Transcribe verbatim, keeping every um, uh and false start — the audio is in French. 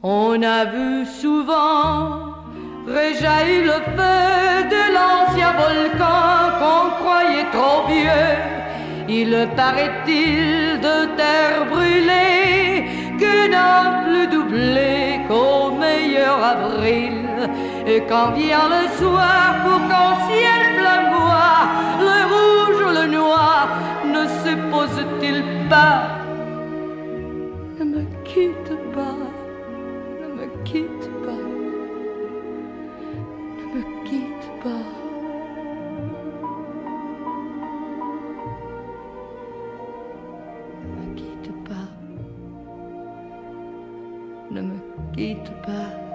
On a vu souvent réjaillir le feu de l'ancien volcan qu'on croyait trop vieux. Il paraît-il de terre brûlée que n'a plus doublé qu'au meilleur avril. Et quand vient le soir pour qu'en ciel flamboie le rouge ou le noir, ne se pose-t-il pas? Ne me quitte pas, ne me quitte pas, ne me quitte pas. Ne me quitte pas, ne me quitte pas.